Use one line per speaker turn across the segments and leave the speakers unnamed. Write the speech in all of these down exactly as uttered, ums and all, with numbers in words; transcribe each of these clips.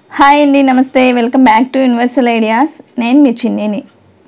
Hi అండి, నమస్తే. Welcome back to Universal Ideas. నేను మీ చిన్నిని.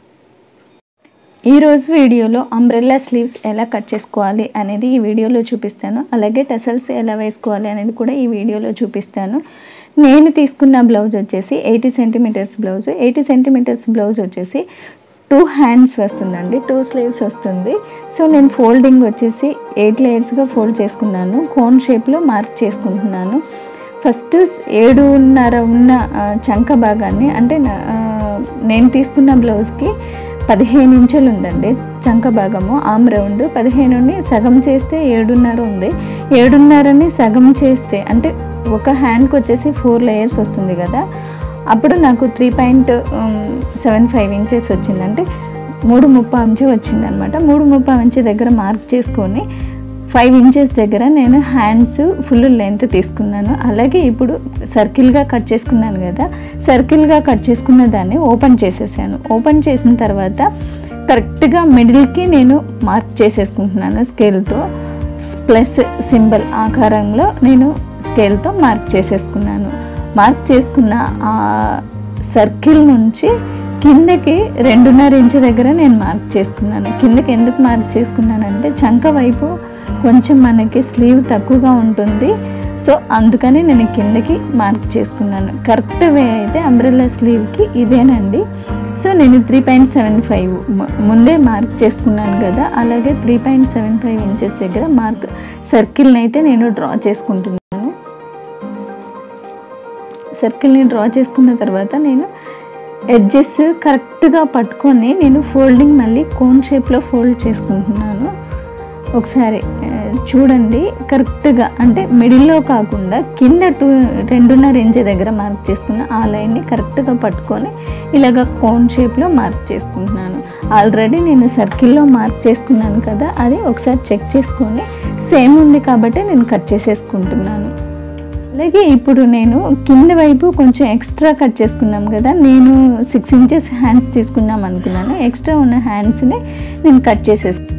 ఈరోజు వీడియోలో అంబ్రెల్లా స్లీవ్స్ ఎలా కట్ చేసుకోవాలి అనేది ఈ వీడియోలో చూపిస్తాను. అలాగే టసల్స్ ఎలా వేసుకోవాలి అనేది కూడా ఈ వీడియోలో చూపిస్తాను. నేను తీసుకున్న బ్లౌజ్ వచ్చేసి eighty centimetres blouse eighty centimetres blouse వచ్చేసి టూ హ్యాండ్స్ వస్తుందండి, టూ స్లీవ్స్ వస్తుంది. సో నేను ఫోల్డింగ్ వచ్చేసి ఎయిట్ లేయర్స్గా ఫోల్డ్ చేసుకున్నాను. కోన్ షేప్లో మార్క్ చేసుకుంటున్నాను. ఫస్ట్ ఏడున్నర ఉన్న చంక భాగాన్ని, అంటే నేను తీసుకున్న బ్లౌజ్కి పదిహేను ఇంచులు ఉందండి చంక భాగము. ఆమ్ రౌండ్ పదిహేనుని సగం చేస్తే ఏడున్నర ఉంది. ఏడున్నరని సగం చేస్తే అంటే ఒక హ్యాండ్కి వచ్చేసి ఫోర్ లేయర్స్ వస్తుంది కదా, అప్పుడు నాకు three point seven five inches వచ్చింది. అంటే మూడు ముప్పై ఇంచు వచ్చింది అనమాట. మూడు ముప్పై ఇంచు దగ్గర మార్క్ చేసుకొని ఫైవ్ ఇంచెస్ దగ్గర నేను హ్యాండ్స్ ఫుల్ లెంత్ తీసుకున్నాను. అలాగే ఇప్పుడు సర్కిల్గా కట్ చేసుకున్నాను కదా, సర్కిల్గా కట్ చేసుకున్న దాన్ని ఓపెన్ చేసేసాను. ఓపెన్ చేసిన తర్వాత కరెక్ట్గా మిడిల్కి నేను మార్క్ చేసేసుకుంటున్నాను స్కేల్తో. ప్లస్ సింబల్ ఆకారంలో నేను స్కేల్తో మార్క్ చేసేసుకున్నాను. మార్క్ చేసుకున్న ఆ సర్కిల్ నుంచి కిందకి రెండున్నర ఇంచు దగ్గర నేను మార్క్ చేసుకున్నాను. కిందకి ఎందుకు మార్క్ చేసుకున్నానంటే చంక వైపు కొంచెం మనకి స్లీవ్ తక్కువగా ఉంటుంది, సో అందుకని నేను కిందకి మార్క్ చేసుకున్నాను. కరెక్ట్ వే అయితే అంబ్రెల్లా స్లీవ్కి ఇదేనండి. సో నేను త్రీ పాయింట్ సెవెన్ ఫైవ్ ముందే మార్క్ చేసుకున్నాను కదా, అలాగే three point seven five inches దగ్గర మార్క్ సర్కిల్ని అయితే నేను డ్రా చేసుకుంటున్నాను. సర్కిల్ని డ్రా చేసుకున్న తర్వాత నేను ఎడ్జెస్ కరెక్ట్గా పట్టుకొని నేను ఫోల్డింగ్ మళ్ళీ కోన్ షేప్లో ఫోల్డ్ చేసుకుంటున్నాను. ఒకసారి చూడండి, కరెక్ట్గా అంటే మిడిల్లో కాకుండా కింద టూ రెండున్నర ఇంచు దగ్గర మార్క్ చేసుకున్న ఆ లైన్ని కరెక్ట్గా పట్టుకొని ఇలాగ కోన్ షేప్లో మార్క్ చేసుకుంటున్నాను. ఆల్రెడీ నేను సర్కిల్లో మార్క్ చేసుకున్నాను కదా, అది ఒకసారి చెక్ చేసుకొని సేమ్ ఉంది కాబట్టి నేను కట్ చేసేసుకుంటున్నాను. అలాగే ఇప్పుడు నేను కింద వైపు కొంచెం ఎక్స్ట్రా కట్ చేసుకున్నాం కదా, నేను సిక్స్ ఇంచెస్ హ్యాండ్స్ తీసుకున్నాం అనుకున్నాను. ఎక్స్ట్రా ఉన్న హ్యాండ్స్ని నేను కట్ చేసేసుకున్నాను.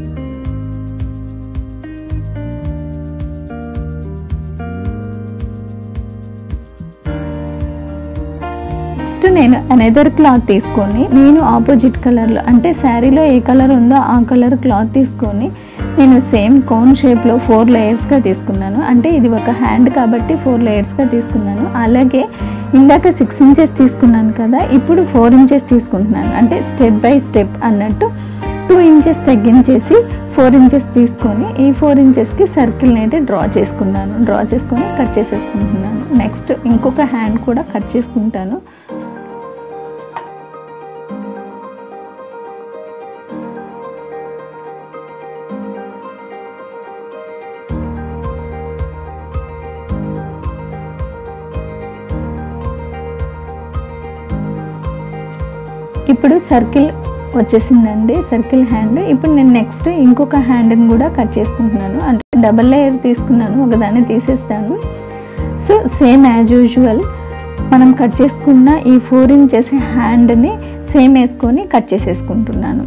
నెక్స్ట్ నేను అనదర్ క్లాత్ తీసుకొని నేను ఆపోజిట్ కలర్లో, అంటే శారీలో ఏ కలర్ ఉందో ఆ కలర్ క్లాత్ తీసుకొని నేను సేమ్ కోన్ షేప్లో ఫోర్ లేయర్స్గా తీసుకున్నాను. అంటే ఇది ఒక హ్యాండ్ కాబట్టి ఫోర్ లేయర్స్గా తీసుకున్నాను. అలాగే ఇందాక సిక్స్ ఇంచెస్ తీసుకున్నాను కదా, ఇప్పుడు ఫోర్ ఇంచెస్ తీసుకుంటున్నాను. అంటే స్టెప్ బై స్టెప్ అన్నట్టు టూ ఇంచెస్ తగ్గించేసి ఫోర్ ఇంచెస్ తీసుకొని ఈ ఫోర్ ఇంచెస్కి సర్కిల్ని అయితే డ్రా చేసుకున్నాను. డ్రా చేసుకొని కట్ చేసేసుకుంటున్నాను. నెక్స్ట్ ఇంకొక హ్యాండ్ కూడా కట్ చేసుకుంటాను. ఇప్పుడు సర్కిల్ వచ్చేసిందండి, సర్కిల్ హ్యాండ్. ఇప్పుడు నేను నెక్స్ట్ ఇంకొక హ్యాండ్ని కూడా కట్ చేసుకుంటున్నాను. అంటే డబల్ లేయర్ తీసుకున్నాను, ఒకదాన్ని తీసేస్తాను. సో సేమ్ యాజ్ యూజువల్ మనం కట్ చేసుకున్న ఈ ఫోర్ ఇంచెస్ హ్యాండ్ని సేమ్ వేసుకొని కట్ చేసేసుకుంటున్నాను.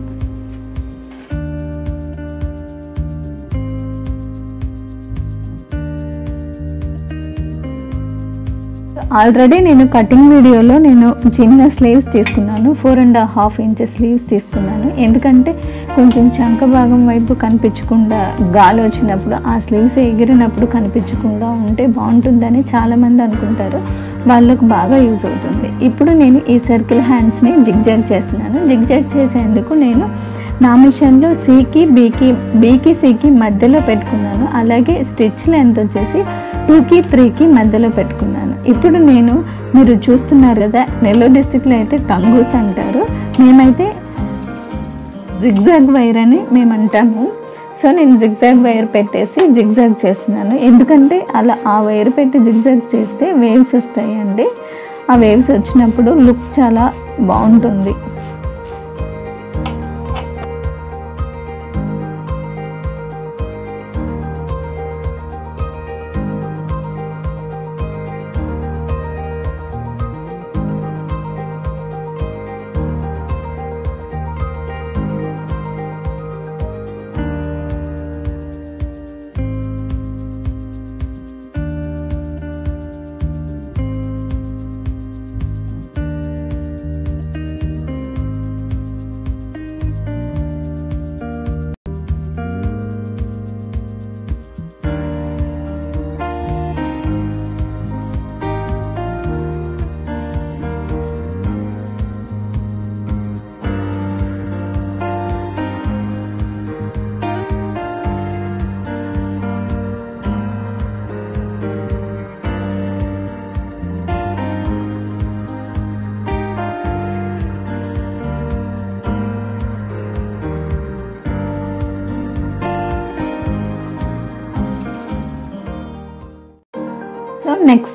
ఆల్రెడీ నేను కటింగ్ వీడియోలో నేను చిన్న స్లీవ్స్ తీసుకున్నాను, four and half inches sleeves తీసుకున్నాను. ఎందుకంటే కొంచెం చంక భాగం వైపు కనిపించకుండా గాలి వచ్చినప్పుడు ఆ స్లీవ్స్ ఎగిరినప్పుడు కనిపించకుండా ఉంటే బాగుంటుందని చాలామంది అనుకుంటారు, వాళ్ళకు బాగా యూజ్ అవుతుంది. ఇప్పుడు నేను ఈ సర్కిల్ హ్యాండ్స్ని జిగ్జాగ్ చేస్తున్నాను. జిగ్జాగ్ చేసేందుకు నేను నా మిషన్లో సీకి బీకి బీకి సీకి మధ్యలో పెట్టుకున్నాను. అలాగే స్టిచ్ లెంత్ వచ్చేసి టూకి త్రీకి మధ్యలో పెట్టుకున్నాను. ఇప్పుడు నేను మీరు చూస్తున్నారు కదా, నెల్లూరు డిస్ట్రిక్ట్లో అయితే టంగూస్ అంటారు, మేమైతే జిగ్జాగ్ వైర్ అని మేము అంటాము. సో నేను జిగ్జాగ్ వైర్ పెట్టేసి జిగ్జాగ్ చేస్తున్నాను. ఎందుకంటే అలా ఆ వైర్ పెట్టి జిగ్జాగ్ చేస్తే వేవ్స్ వస్తాయండి. ఆ వేవ్స్ వచ్చినప్పుడు లుక్ చాలా బాగుంటుంది.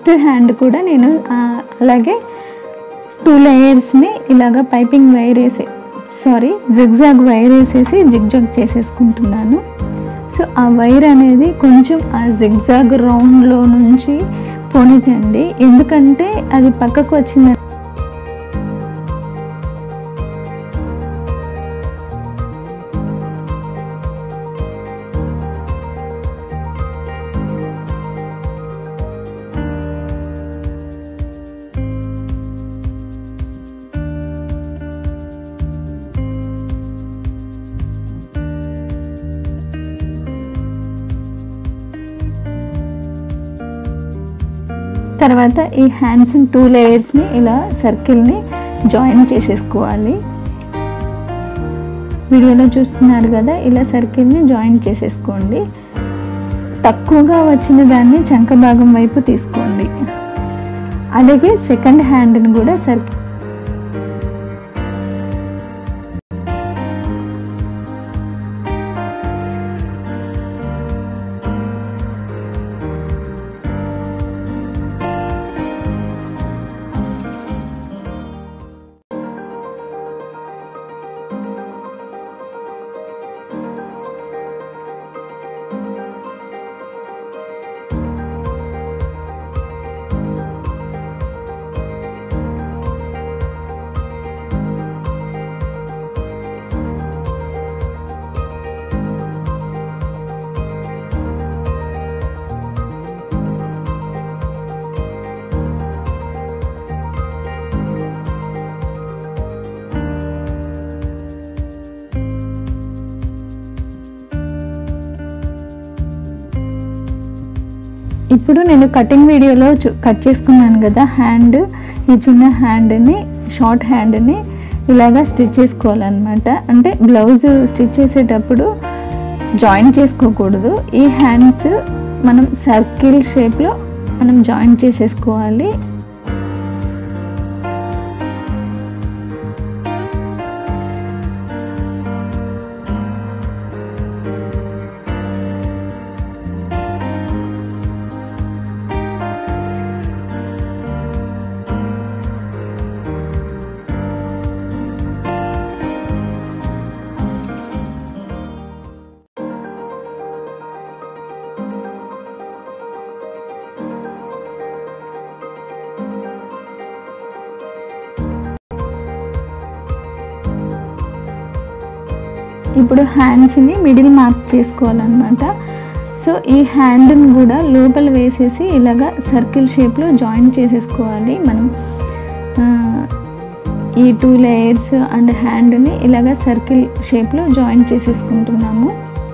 నెక్స్ట్ హ్యాండ్ కూడా నేను అలాగే టూ లేయర్స్ని ఇలాగ పైపింగ్ వైర్ వేసి సారీ జిగ్జాగ్ వైర్ వేసేసి జిగ్జాగ్ చేసేసుకుంటున్నాను. సో ఆ వైర్ అనేది కొంచెం ఆ జిగ్జాగ్ రౌండ్లో నుంచి పోనిచండి, ఎందుకంటే అది పక్కకు వచ్చింది తర్వాత ఈ హ్యాండ్స్ టూ లేయర్స్ని ఇలా సర్కిల్ని జాయిన్ చేసేసుకోవాలి. వీడియోలో చూస్తున్నారు కదా, ఇలా సర్కిల్ని జాయిన్ చేసేసుకోండి. తక్కువగా వచ్చిన దాన్ని చంక భాగం వైపు తీసుకోండి. అలాగే సెకండ్ హ్యాండ్ని కూడా సర్కిల్ ఇప్పుడు నేను కటింగ్ వీడియోలో కట్ చేసుకున్నాను కదా హ్యాండ్, ఈ చిన్న హ్యాండ్ని షార్ట్ హ్యాండ్ని ఇలాగా స్టిచ్ చేసుకోవాలన్నమాట. అంటే బ్లౌజ్ స్టిచ్ చేసేటప్పుడు జాయిన్ చేసుకోకూడదు, ఈ హ్యాండ్స్ మనం సర్కిల్ షేప్లో మనం జాయిన్ చేసేసుకోవాలి. ఇప్పుడు హ్యాండ్స్ని మిడిల్ మార్క్ చేసుకోవాలన్నమాట. సో ఈ హ్యాండ్ని కూడా లోపల వేసేసి ఇలాగా సర్కిల్ షేప్లో జాయిన్ చేసేసుకోవాలి. మనం ఈ టూ లేయర్స్ అండ్ హ్యాండ్ని ఇలాగా సర్కిల్ షేప్లో జాయిన్ చేసేసుకుంటున్నాము.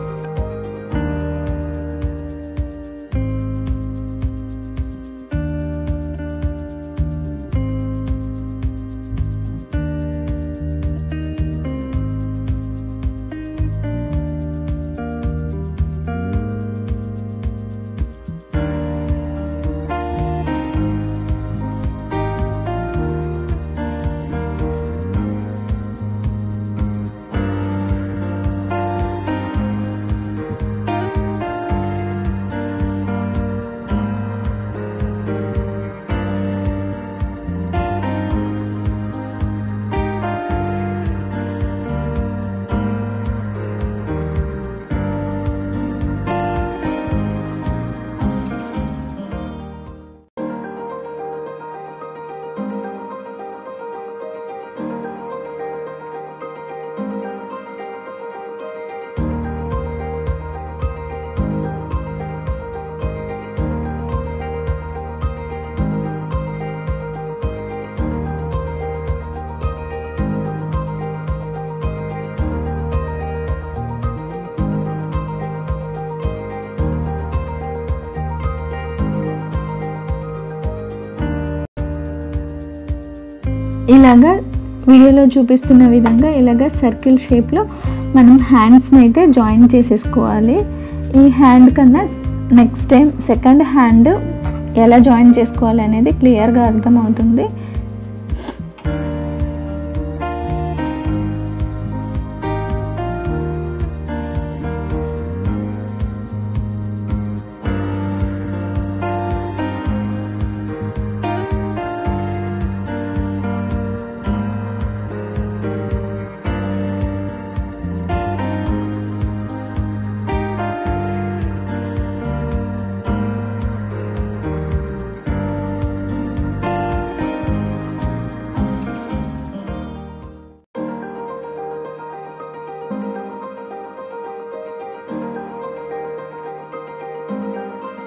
ఇలాగా వీడియోలో చూపిస్తున్న విధంగా ఇలాగా సర్కిల్ షేప్లో మనం హ్యాండ్స్ని అయితే జాయిన్ చేసేసుకోవాలి. ఈ హ్యాండ్ కన్నా నెక్స్ట్ టైం సెకండ్ హ్యాండ్ ఎలా జాయిన్ చేసుకోవాలి అనేది క్లియర్గా అర్థమవుతుంది.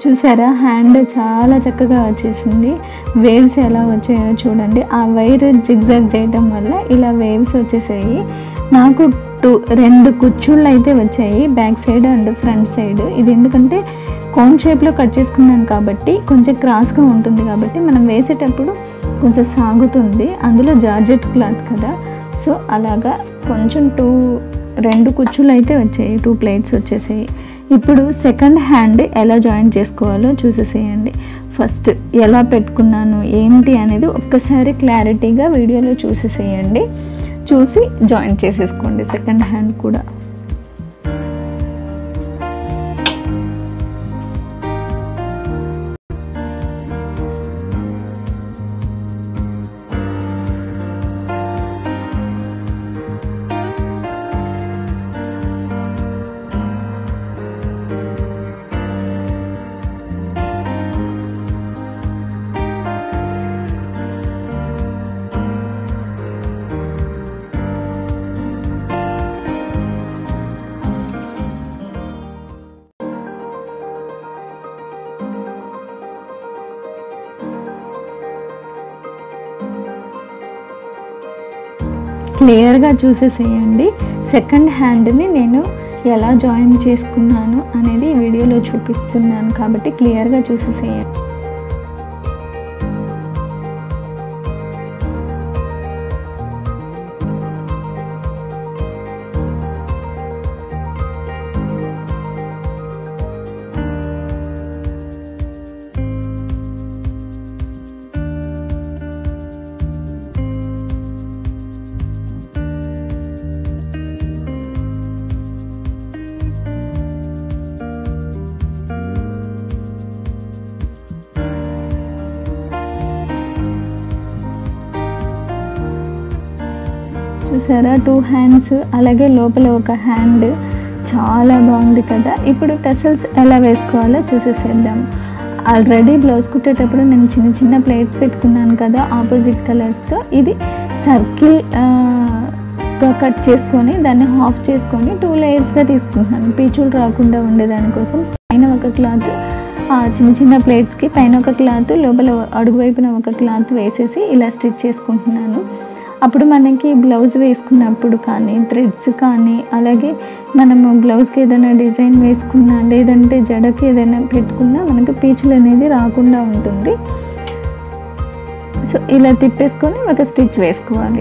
చూసారా హ్యాండ్ చాలా చక్కగా వచ్చేసింది. వేవ్స్ ఎలా వచ్చాయో చూడండి. ఆ వైర్ జిగ్జాగ్ చేయడం వల్ల ఇలా వేవ్స్ వచ్చేసాయి. నాకు టూ రెండు కుచ్చుళ్ళు అయితే వచ్చాయి, back side and front side. ఇది ఎందుకంటే కోన్ షేప్లో కట్ చేసుకున్నాను కాబట్టి కొంచెం క్రాస్గా ఉంటుంది కాబట్టి మనం వేసేటప్పుడు కొంచెం సాగుతుంది. అందులో జార్జెట్ క్లాత్ కదా, సో అలాగా కొంచెం టూ రెండు కుచ్చులు అయితే వచ్చాయి, టూ ప్లేట్స్ వచ్చేసాయి. ఇప్పుడు సెకండ్ హ్యాండ్ ఎలా జాయిన్ చేసుకోవాలో చూసేసేయండి. ఫస్ట్ ఎలా పెట్టుకున్నాను ఏంటి అనేది ఒక్కసారి క్లారిటీగా వీడియోలో చూసేసేయండి. చూసి జాయిన్ చేసేసుకోండి సెకండ్ హ్యాండ్ కూడా. క్లియర్గా చూసేసేయండి. సెకండ్ హ్యాండ్ని నేను ఎలా జాయిన్ చేసుకున్నాను అనేది వీడియోలో చూపిస్తున్నాను కాబట్టి క్లియర్గా చూసేసేయండి. చూసారా టూ హ్యాండ్స్, అలాగే లోపల ఒక హ్యాండ్, చాలా బాగుంది కదా. ఇప్పుడు టెసల్స్ ఎలా వేసుకోవాలో చూసేసేద్దాం. ఆల్రెడీ బ్లౌజ్ కుట్టేటప్పుడు నేను చిన్న చిన్న ప్లేట్స్ పెట్టుకున్నాను కదా ఆపోజిట్ కలర్స్తో. ఇది సర్కిల్ కట్ చేసుకొని దాన్ని హాఫ్ చేసుకొని టూ లేయర్స్గా తీసుకుంటున్నాను, పీచులు రాకుండా ఉండేదానికోసం. పైన ఒక క్లాత్, చిన్న చిన్న ప్లేట్స్కి పైన ఒక క్లాత్, లోపల అడుగు వైపున ఒక క్లాత్ వేసేసి ఇలా స్టిచ్ చేసుకుంటున్నాను. అప్పుడు మనకి బ్లౌజ్ వేసుకున్నప్పుడు కానీ థ్రెడ్స్ కానీ, అలాగే మనము బ్లౌజ్కి ఏదైనా డిజైన్ వేసుకున్నా లేదంటే జడకి ఏదైనా పెట్టుకున్నా మనకి పీచులు అనేది రాకుండా ఉంటుంది. సో ఇలా తిప్పేసుకొని ఒక స్టిచ్ వేసుకోవాలి.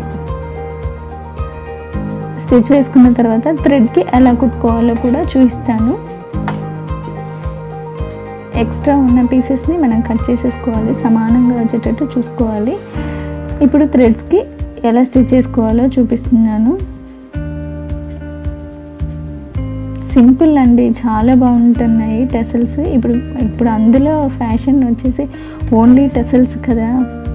స్టిచ్ వేసుకున్న తర్వాత థ్రెడ్కి ఎలా కుట్టుకోవాలో కూడా చూపిస్తాను. ఎక్స్ట్రా ఉన్న పీసెస్ని మనం కట్ చేసేసుకోవాలి, సమానంగా వచ్చేటట్టు చూసుకోవాలి. ఇప్పుడు థ్రెడ్స్కి ఎలా స్టిచ్ చేసుకోవాలో చూపిస్తున్నాను. సింపుల్ అండి, చాలా బాగుంటున్నాయి టెసల్స్. ఇప్పుడు ఇప్పుడు అందులో ఫ్యాషన్ వచ్చేసి ఓన్లీ టెసల్స్ కదా.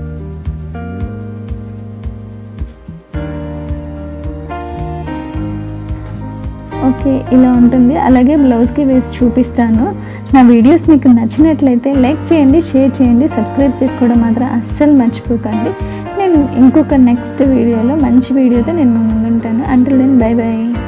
ఓకే, ఇలా ఉంటుంది. అలాగే బ్లౌజ్కి వేసి చూపిస్తాను. నా వీడియోస్ మీకు నచ్చినట్లయితే లైక్ చేయండి, షేర్ చేయండి, సబ్స్క్రైబ్ చేసుకోవడం మాత్రం అస్సలు మర్చిపోకండి. నేను ఇంకొక నెక్స్ట్ వీడియోలో మంచి వీడియోతో నేను ముందుంటాను. Until then bye by.